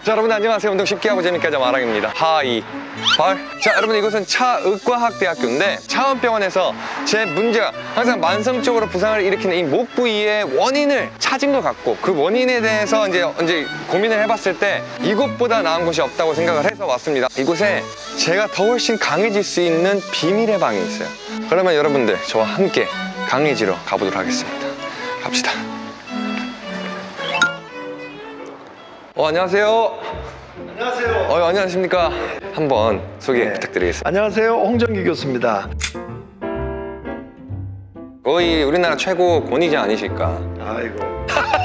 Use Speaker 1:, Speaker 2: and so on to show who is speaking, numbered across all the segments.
Speaker 1: 자, 여러분 안녕하세요. 운동 쉽게 하고 재밌게 하자 마랑입니다. 하이 발. 자, 여러분 이곳은 차의과학대학교인데 차원병원에서 제 문제가 항상 만성적으로 부상을 일으키는 이 목 부위의 원인을 찾은 것 같고, 그 원인에 대해서 이제 고민을 해봤을 때 이곳보다 나은 곳이 없다고 생각을 해서 왔습니다. 이곳에 제가 더 훨씬 강해질 수 있는 비밀의 방이 있어요. 그러면 여러분들 저와 함께 강해지러 가보도록 하겠습니다. 갑시다. 안녕하세요.
Speaker 2: 안녕하세요.
Speaker 1: 안녕하십니까. 한번 소개 부탁드리겠습니다.
Speaker 2: 안녕하세요. 홍정기 교수입니다.
Speaker 1: 거의 우리나라 최고 권위자 아니실까?
Speaker 2: 아이고.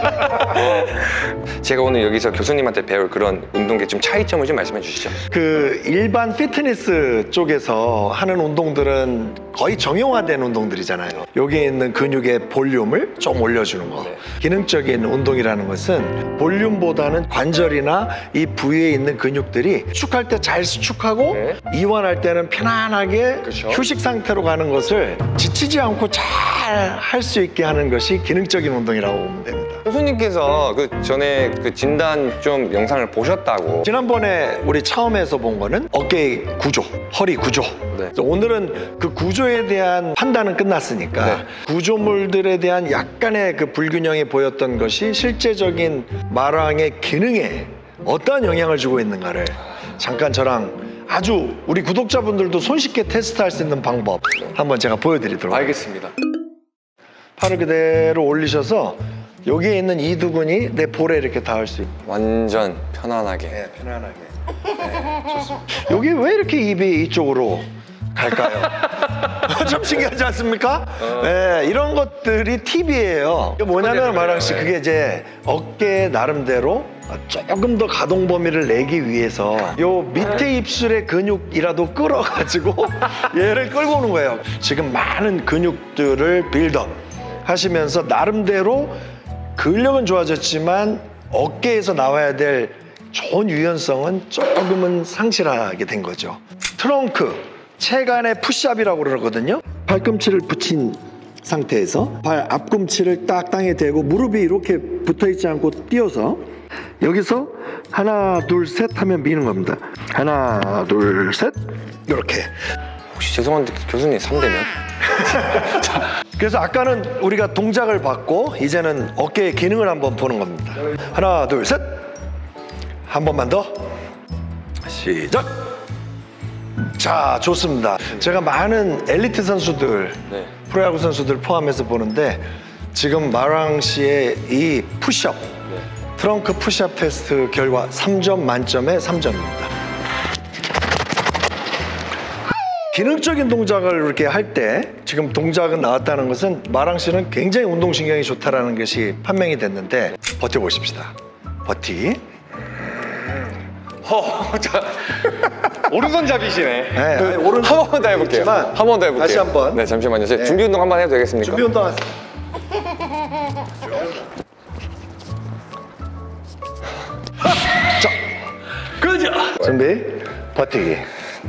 Speaker 1: 제가 오늘 여기서 교수님한테 배울 그런 운동계 좀 차이점을 좀 말씀해 주시죠.
Speaker 2: 그 일반 피트니스 쪽에서 하는 운동들은 거의 정형화된 운동들이잖아요. 여기에 있는 근육의 볼륨을 좀 올려주는 거. 기능적인 운동이라는 것은 볼륨보다는 관절이나 이 부위에 있는 근육들이 수축할 때 잘 수축하고 이완할 때는 편안하게 휴식 상태로 가는 것을 지치지 않고 잘 할 수 있게 하는 것이 기능적인 운동이라고 보면 됩니다.
Speaker 1: 교수님께서 그 전에 그 진단 좀 영상을 보셨다고.
Speaker 2: 지난번에 우리 처음에서 본 거는 어깨 구조, 허리 구조. 오늘은 그 구조에 대한 판단은 끝났으니까 구조물들에 대한 약간의 그 불균형이 보였던 것이 실제적인 마랑의 기능에 어떠한 영향을 주고 있는가를 잠깐 저랑 아주 우리 구독자분들도 손쉽게 테스트할 수 있는 방법 한번 제가 보여드리도록
Speaker 1: 알겠습니다.
Speaker 2: 팔을 그대로 올리셔서 여기에 있는 이두근이 내 볼에 이렇게 닿을 수 있고
Speaker 1: 완전 편안하게.
Speaker 2: 네, 편안하게. 네, 좋습니다. 여기 왜 이렇게 입이 이쪽으로 갈까요? 좀 신기하지 않습니까? 네, 이런 것들이 팁이에요. 이게 뭐냐면 마랑 씨, 그게 이제 어깨 나름대로 조금 더 가동 범위를 내기 위해서 요 밑에 입술의 근육이라도 끌어가지고 얘를 끌고 오는 거예요. 지금 많은 근육들을 빌드업 하시면서 나름대로 근력은 좋아졌지만 어깨에서 나와야 될 좋은 유연성은 조금은 상실하게 된 거죠. 트렁크, 체간의 푸시업이라고 그러거든요. 발꿈치를 붙인 상태에서 발 앞꿈치를 딱 땅에 대고 무릎이 이렇게 붙어있지 않고 띄어서 여기서 하나 둘 셋 하면 미는 겁니다. 하나 둘 셋 이렇게.
Speaker 1: 혹시 죄송한데 교수님 3대면?
Speaker 2: 그래서 아까는 우리가 동작을 봤고 이제는 어깨의 기능을 한번 보는 겁니다. 하나 둘 셋. 한 번만 더. 시작. 자, 좋습니다. 제가 많은 엘리트 선수들, 프로야구 선수들 포함해서 보는데 지금 마랑 씨의 이 푸시업, 트렁크 푸시업 테스트 결과 3점 만점에 3점입니다. 기능적인 동작을 이렇게 할 때 지금 동작은 나왔다는 것은 마랑 씨는 굉장히 운동신경이 좋다는 것이 판명이 됐는데 버텨보십시다. 버티.
Speaker 1: 자, 오른손잡이시네.
Speaker 2: 네,
Speaker 1: 한 번만 더 해볼게요. 한 번 더 해볼게요.
Speaker 2: 다시 한 번.
Speaker 1: 네, 잠시만요. 제가 준비 운동 한번 해도 되겠습니까?
Speaker 2: 준비 운동. 자, 그죠? 준비. 버티기.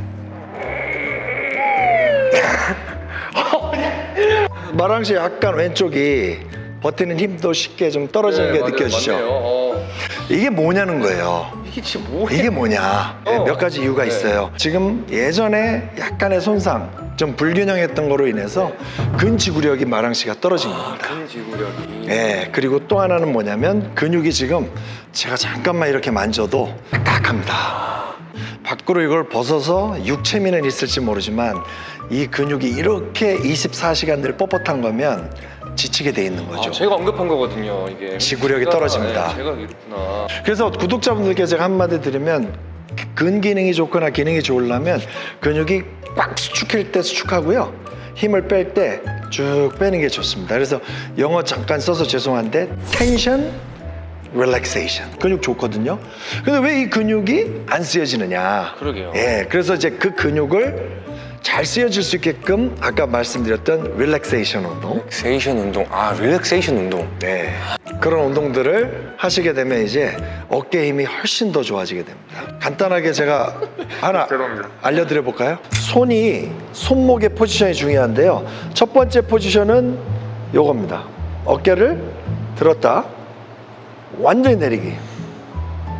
Speaker 2: 마랑 씨 약간 왼쪽이 버티는 힘도 쉽게 좀 떨어지는 게 느껴지죠?
Speaker 1: 맞네요.
Speaker 2: 이게 뭐냐는 거예요. 이게 뭐냐? 몇 가지 이유가 있어요. 지금 예전에 약간의 손상, 좀 불균형했던 거로 인해서 근지구력이 마랑 씨가 떨어진 겁니다.
Speaker 1: 근지구력이.
Speaker 2: 네, 그리고 또 하나는 뭐냐면 근육이 지금 제가 잠깐만 이렇게 만져도 딱딱합니다. 밖으로 이걸 벗어서 육체미는 있을지 모르지만 이 근육이 이렇게 24시간 늘 뻣뻣한 거면 지치게 돼 있는 거죠.
Speaker 1: 제가 언급한 거거든요, 이게.
Speaker 2: 지구력이 떨어집니다.
Speaker 1: 제가 이렇구나.
Speaker 2: 그래서 구독자분들께 제가 한마디 드리면 근기능이 좋거나 기능이 좋으려면 근육이 꽉 수축할 때 수축하고요. 힘을 뺄 때 쭉 빼는 게 좋습니다. 그래서 영어 잠깐 써서 죄송한데 텐션, 릴렉세이션. 근육 좋거든요. 근데 왜 이 근육이 안 쓰여지느냐?
Speaker 1: 그러게요.
Speaker 2: 예, 그래서 이제 그 근육을 잘 쓰여질 수 있게끔 아까 말씀드렸던 릴렉세이션 운동.
Speaker 1: 릴렉세이션 운동. 릴렉세이션 운동.
Speaker 2: 네. 그런 운동들을 하시게 되면 이제 어깨 힘이 훨씬 더 좋아지게 됩니다. 간단하게 제가 하나 알려드려 볼까요? 손목의 포지션이 중요한데요. 첫 번째 포지션은 요겁니다. 어깨를 들었다 완전히 내리기.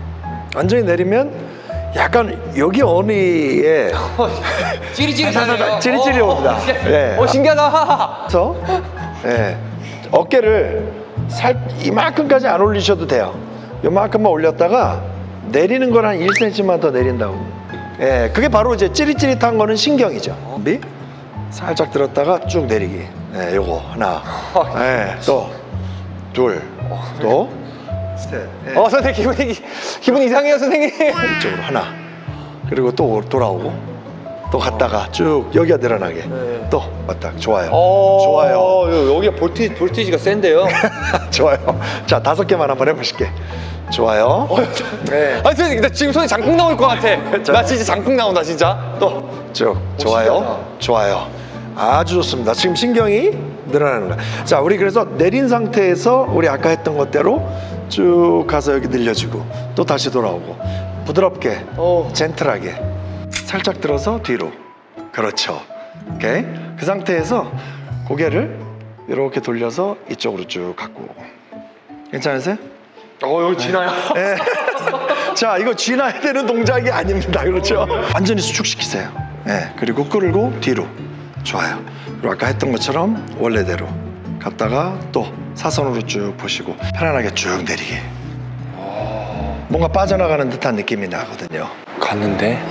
Speaker 2: 완전히 내리면 약간 여기 어니에
Speaker 1: 찌릿찌릿하네요.
Speaker 2: 찌릿찌릿 옵니다. 예.
Speaker 1: 신기하다.
Speaker 2: 그래서 예, 어깨를 이만큼까지 안 올리셔도 돼요. 이만큼만 올렸다가 내리는 건 한 1cm만 더 내린다고. 예, 그게 바로 이제 찌릿찌릿한 거는 신경이죠. 준비? 살짝 들었다가 쭉 내리기. 예, 요거 하나. 예, 또 둘, 또 셋. 예.
Speaker 1: 선생님 기분 이상해요, 선생님.
Speaker 2: 이쪽으로 하나. 그리고 또 돌아오고 또 갔다가 쭉 여기가 늘어나게. 또 왔다. 좋아요. 좋아요.
Speaker 1: 여기가 볼티지가 센데요.
Speaker 2: 좋아요. 자, 5개만 한번 해보실게. 좋아요. 네.
Speaker 1: 아니 선생님, 나 지금 손에 장풍 나올 것 같아. 나 진짜 장풍 나온다, 진짜.
Speaker 2: 또 쭉. 좋아요. 좋아요. 아주 좋습니다. 지금 신경이 늘어나는 거야. 자, 우리 그래서 내린 상태에서 우리 아까 했던 것대로 쭉 가서 여기 늘려주고 또 다시 돌아오고 부드럽게 젠틀하게 살짝 들어서 뒤로. 그렇죠. 오케이. 그 상태에서 고개를 이렇게 돌려서 이쪽으로 쭉 갖고 오고. 괜찮으세요?
Speaker 1: 여기 지나요?
Speaker 2: 네. 자, 이거 쥐나야 되는 동작이 아닙니다. 그렇죠? 완전히 수축시키세요. 네. 그리고 끌고 뒤로. 좋아요. 그리고 아까 했던 것처럼 원래대로 갔다가 또 사선으로 쭉 보시고 편안하게 쭉 내리게. 뭔가 빠져나가는 듯한 느낌이 나거든요.
Speaker 1: 갔는데?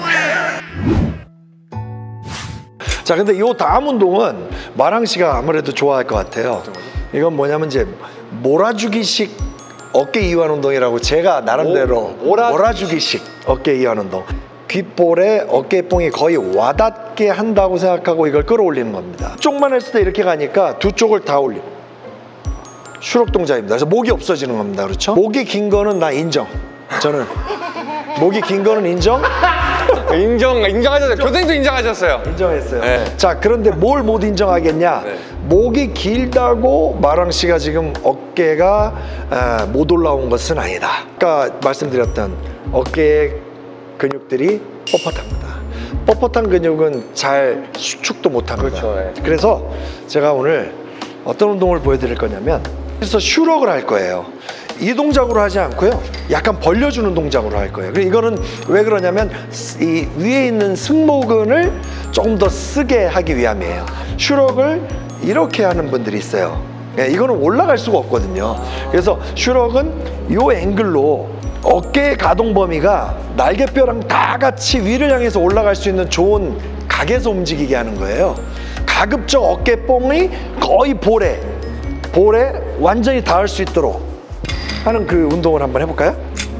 Speaker 2: 자, 근데 이 다음 운동은 마랑 씨가 아무래도 좋아할 것 같아요. 이건 뭐냐면 이제 몰아주기식 어깨 이완 운동이라고 제가 나름대로 몰아주기식 어깨 이완 운동. 귓볼에 어깨뽕이 거의 와닿게 한다고 생각하고 이걸 끌어올리는 겁니다. 쪽만 했을 때 이렇게 가니까 두 쪽을 다 올려. 슈럭 동작입니다. 그래서 목이 없어지는 겁니다. 그렇죠? 목이 긴 거는 나 인정. 저는 목이 긴 거는 인정.
Speaker 1: 인정하셨어요. 교수님도 인정하셨어요.
Speaker 2: 인정했어요.
Speaker 1: 네.
Speaker 2: 자, 그런데 뭘 못 인정하겠냐?
Speaker 1: 네.
Speaker 2: 목이 길다고 마랑 씨가 지금 어깨가 못 올라온 것은 아니다. 아까 말씀드렸던 어깨의 근육들이 뻣뻣합니다. 뻣뻣한 근육은 잘 수축도 못합니다.
Speaker 1: 그렇죠, 네.
Speaker 2: 그래서 제가 오늘 어떤 운동을 보여드릴 거냐면 그래서 슈럭을 할 거예요. 이 동작으로 하지 않고요, 약간 벌려주는 동작으로 할 거예요. 그리고 이거는 왜 그러냐면 이 위에 있는 승모근을 조금 더 쓰게 하기 위함이에요. 슈럭을 이렇게 하는 분들이 있어요. 네, 이거는 올라갈 수가 없거든요. 그래서 슈럭은 이 앵글로 어깨의 가동 범위가 날개뼈랑 다 같이 위를 향해서 올라갈 수 있는 좋은 각에서 움직이게 하는 거예요. 가급적 어깨뽕이 거의 볼에 완전히 닿을 수 있도록 하는 그 운동을 한번 해볼까요?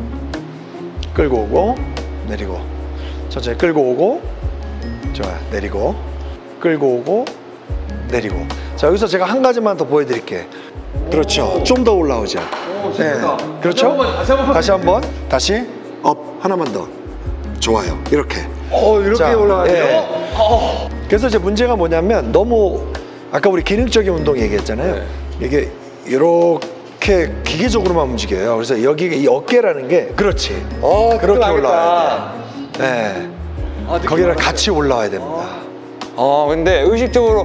Speaker 2: 끌고 오고 내리고 천천히 끌고 오고 좋아요. 내리고 끌고 오고 내리고. 자, 여기서 제가 한 가지만 더 보여드릴게요. 그렇죠. 좀 더 올라오죠. 네. 그렇죠. 다시 한번 다시 업 하나만 더. 좋아요. 이렇게.
Speaker 1: 이렇게
Speaker 2: 자,
Speaker 1: 올라가네요.
Speaker 2: 네. 그래서 이제 문제가 뭐냐면 너무 아까 우리 기능적인 운동 얘기했잖아요.
Speaker 1: 네.
Speaker 2: 이게 이렇게 기계적으로만 움직여요. 그래서 여기 이 어깨라는 게 그렇지. 그렇게 올라와야 돼. 네. 거기랑 같이 올라와야 됩니다.
Speaker 1: 근데 의식적으로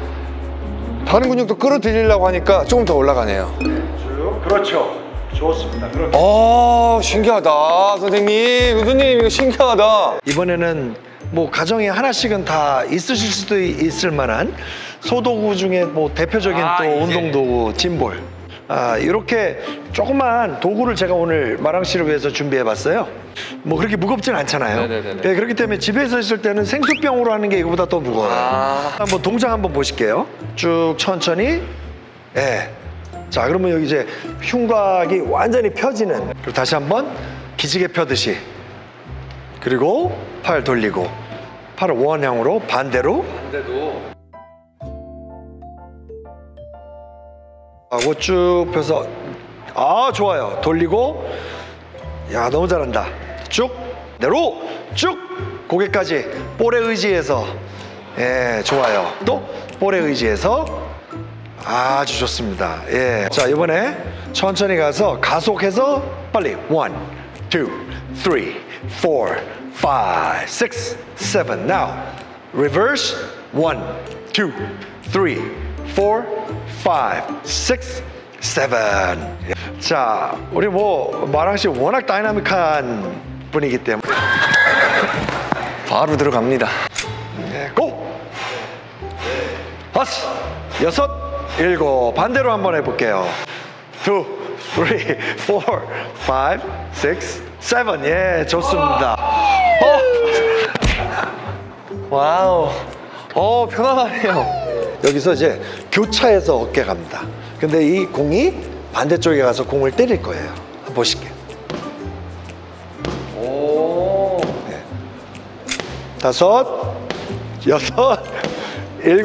Speaker 1: 다른 근육도 끌어들이려고 하니까 조금 더 올라가네요.
Speaker 2: 그렇죠. 좋습니다. 그렇게.
Speaker 1: 신기하다. 선생님, 교수님, 이거 신기하다.
Speaker 2: 이번에는 뭐 가정에 하나씩은 다 있으실 수도 있을 만한 소도구 중에 뭐 대표적인 또 운동 도구 짐볼. 이렇게 조그만 도구를 제가 오늘 마랑 씨를 위해서 준비해 봤어요. 뭐 그렇게 무겁진 않잖아요.
Speaker 1: 네네네네.
Speaker 2: 네, 그렇기 때문에 집에서 있을 때는 생수병으로 하는 게 이거보다 더 무거워요. 한번 동작 한번 보실게요. 쭉 천천히. 예. 자, 그러면 여기 이제 흉곽이 완전히 펴지는. 그리고 다시 한번 기지개 펴듯이. 그리고 팔 돌리고 팔을 원형으로 반대로 하고 쭉 펴서 좋아요. 돌리고. 야, 너무 잘한다. 쭉 내로 쭉 고개까지 볼에 의지해서. 예, 좋아요. 또 볼에 의지해서. 아주 좋습니다. 예. 자, 이번에 천천히 가서 가속해서 빨리 1, 2, 3, 4, 5, 6, 7. Now reverse 1, 2, 3, 4, 5, 6, 7. 자, 우리 뭐 마랑 씨 워낙 다이나믹한 분이기 때문에.
Speaker 1: 바로 들어갑니다.
Speaker 2: 네, 고! 5, 6, 7 반대로 한번 해볼게요. 2, 3, 4, 5, 6, 7 예, 좋습니다.
Speaker 1: 와우. 편안하네요.
Speaker 2: 여기서 이제 교차해서 어깨 갑니다. 근데 이 공이 반대쪽에 가서 공을 때릴 거예요. 한번 보실게요. 네. 5, 6, 7, 8,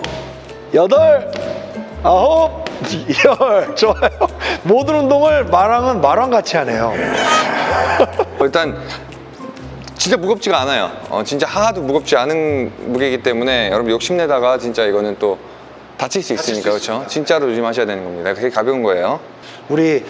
Speaker 2: 9, 10 좋아요. 모든 운동을 마랑은 마랑같이 하네요.
Speaker 1: 일단 진짜 무겁지가 않아요. 진짜 하나도 무겁지 않은 무게이기 때문에 여러분 욕심내다가 진짜 이거는 또 다칠 수 있으니까 그렇죠. 진짜로 조심하셔야 되는 겁니다. 되게 가벼운 거예요.
Speaker 2: 우리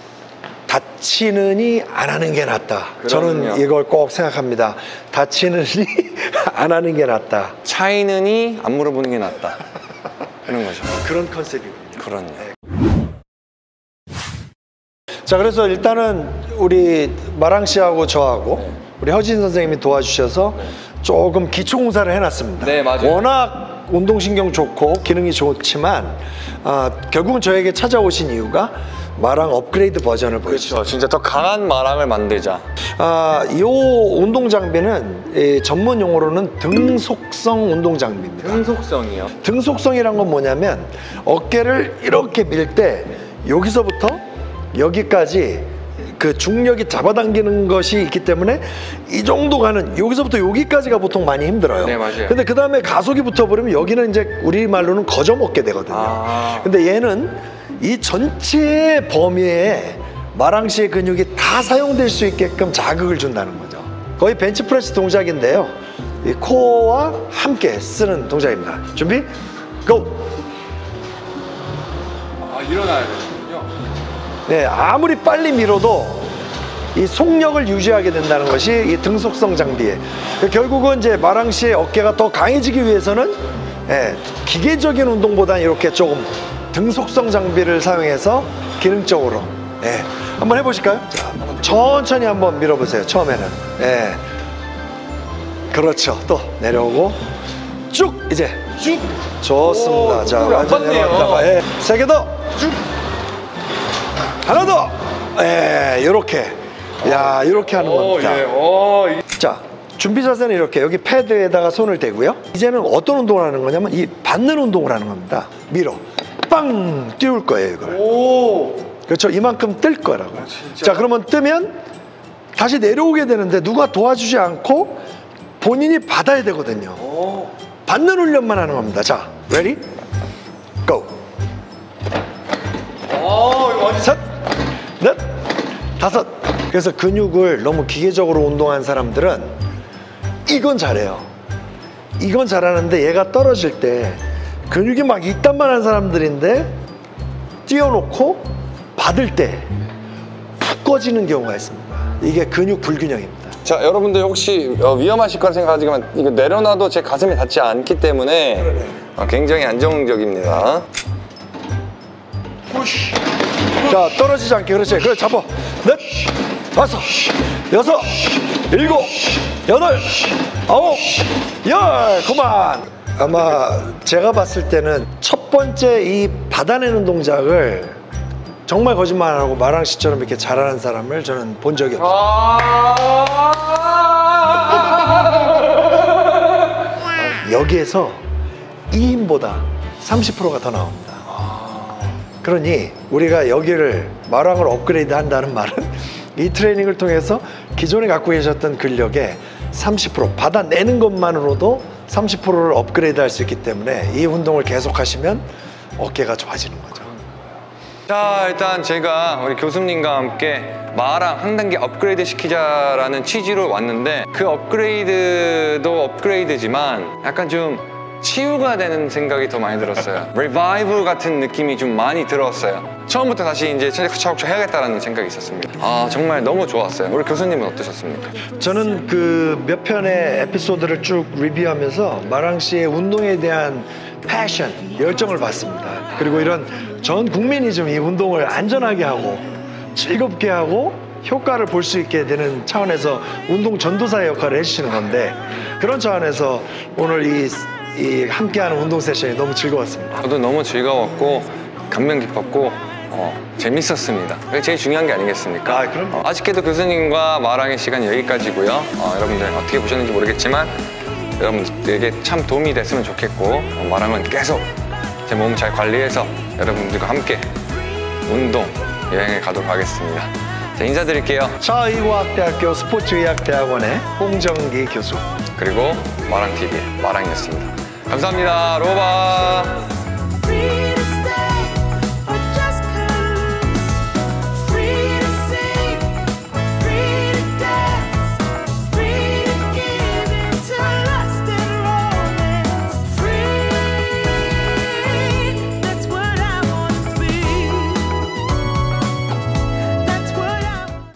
Speaker 2: 다치느니 안 하는 게 낫다. 저는
Speaker 1: 그럼요.
Speaker 2: 이걸 꼭 생각합니다. 다치느니 안 하는 게 낫다.
Speaker 1: 차이느니 안 물어보는 게 낫다. 그런 거죠.
Speaker 2: 그런 컨셉이군요.
Speaker 1: 그렇네.
Speaker 2: 자, 그래서 일단은 우리 마랑 씨하고 저하고 우리 허진 선생님이 도와주셔서 조금 기초 공사를 해놨습니다.
Speaker 1: 네, 맞아요.
Speaker 2: 워낙 운동신경 좋고 기능이 좋지만 결국은 저에게 찾아오신 이유가 마랑 업그레이드 버전을 보여주죠.
Speaker 1: 그렇죠. 진짜 더 강한 마랑을 만들자.
Speaker 2: 이 운동 장비는 전문 용어로는 등속성 운동 장비입니다.
Speaker 1: 등속성이요.
Speaker 2: 등속성이란 건 뭐냐면 어깨를 이렇게 밀 때 여기서부터 여기까지 그 중력이 잡아당기는 것이 있기 때문에 이 정도 가는 여기서부터 여기까지가 보통 많이 힘들어요.
Speaker 1: 네, 맞아요.
Speaker 2: 근데 그 다음에 가속이 붙어버리면 여기는 이제 우리말로는 거저먹게 되거든요. 근데 얘는 이 전체 범위에 마랑 씨의 근육이 다 사용될 수 있게끔 자극을 준다는 거죠. 거의 벤치프레스 동작인데요. 이 코어와 함께 쓰는 동작입니다. 준비, 고!
Speaker 1: 일어나야 되는군요.
Speaker 2: 네, 아무리 빨리 밀어도 이 속력을 유지하게 된다는 것이 이 등속성 장비에 결국은 이제 마랑 씨의 어깨가 더 강해지기 위해서는 기계적인 운동보다는 이렇게 조금 등속성 장비를 사용해서 기능적으로 한번 해보실까요? 자, 천천히 한번 밀어보세요. 처음에는 그렇죠. 또 내려오고 쭉 이제 쭉 좋습니다. 자, 완전히 내려왔다가 세 개 더 쭉 하나 더 이렇게 이렇게 하는 겁니다. 자, 준비 자세는 이렇게 여기 패드에다가 손을 대고요. 이제는 어떤 운동을 하는 거냐면 이 받는 운동을 하는 겁니다. 밀어 빵 띄울 거예요, 이걸. 그렇죠. 이만큼 뜰 거라고요. 자, 그러면 뜨면 다시 내려오게 되는데 누가 도와주지 않고 본인이 받아야 되거든요. 받는 훈련만 하는 겁니다. 자, ready? go. 셋, 넷, 다섯. 그래서 근육을 너무 기계적으로 운동한 사람들은 이건 잘해요. 이건 잘하는데 얘가 떨어질 때 근육이 막 이딴만한 사람들인데 띄워놓고 받을 때 푹 꺼지는 경우가 있습니다. 이게 근육 불균형입니다.
Speaker 1: 자, 여러분들 혹시 위험하실 거라 생각하지만 이거 내려놔도 제 가슴에 닿지 않기 때문에 굉장히 안정적입니다.
Speaker 2: 자, 떨어지지 않게. 그렇지. 그래, 잡아. 넷, 다섯, 여섯, 일곱, 여덟, 아홉, 열. 그만. 아마 제가 봤을 때는 첫 번째 이 받아내는 동작을 정말 거짓말 안 하고 마랑 씨처럼 이렇게 잘하는 사람을 저는 본 적이 없어요. 여기에서 이 힘보다 30%가 더 나옵니다. 그러니 우리가 여기를 마랑을 업그레이드 한다는 말은 이 트레이닝을 통해서 기존에 갖고 계셨던 근력의 30% 받아내는 것만으로도 30%를 업그레이드 할 수 있기 때문에 이 운동을 계속 하시면 어깨가 좋아지는 거죠.
Speaker 1: 자, 일단 제가 우리 교수님과 함께 마랑 한 단계 업그레이드 시키자라는 취지로 왔는데 그 업그레이드도 업그레이드지만 약간 좀 치유가 되는 생각이 더 많이 들었어요. 리바이벌 같은 느낌이 좀 많이 들었어요. 처음부터 다시 이제 차곡차곡 해야겠다라는 생각이 있었습니다. 정말 너무 좋았어요. 우리 교수님은 어떠셨습니까?
Speaker 2: 저는 그 몇 편의 에피소드를 쭉 리뷰하면서 마랑 씨의 운동에 대한 패션, 열정을 봤습니다. 그리고 이런 전 국민이 좀 이 운동을 안전하게 하고 즐겁게 하고 효과를 볼 수 있게 되는 차원에서 운동 전도사의 역할을 해주시는 건데 그런 차원에서 오늘 이 함께하는 운동 세션이 너무 즐거웠습니다.
Speaker 1: 저도 너무 즐거웠고 감명 깊었고 재밌었습니다. 그게 제일 중요한 게 아니겠습니까?
Speaker 2: 아, 그럼요.
Speaker 1: 아쉽게도 교수님과 마랑의 시간 여기까지고요. 여러분들 어떻게 보셨는지 모르겠지만 여러분들에게 참 도움이 됐으면 좋겠고 마랑은 계속 제 몸 잘 관리해서 여러분들과 함께 운동 여행을 가도록 하겠습니다. 자, 인사드릴게요.
Speaker 2: 차의과학대학교 스포츠의학대학원의 홍정기 교수.
Speaker 1: 그리고 마랑TV의 마랑이었습니다. 감사합니다. 로바.